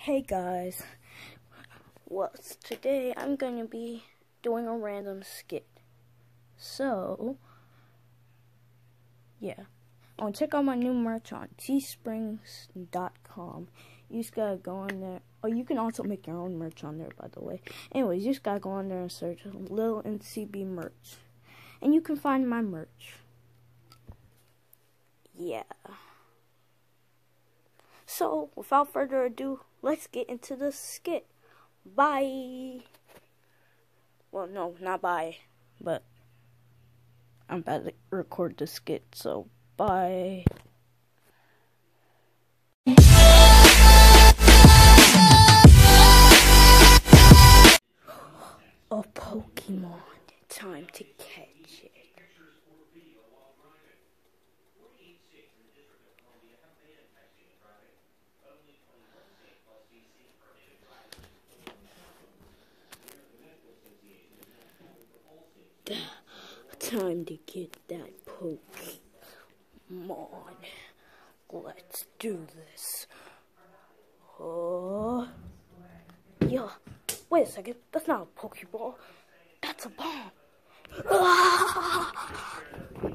Hey guys, well today I'm going to be doing a random skit. So, yeah, check out my new merch on teesprings.com. You just gotta go on there. Oh, you can also make your own merch on there, by the way. Anyways, you just gotta go on there and search Lil NCB merch. And you can find my merch. Yeah. So, without further ado, let's get into the skit. Bye. Well, no, not bye, but I'm about to record the skit, so bye. A Pokemon, time to catch it. Time to get that Pokemon. Let's do this. Yeah. Wait a second. That's not a Pokeball. That's a bomb.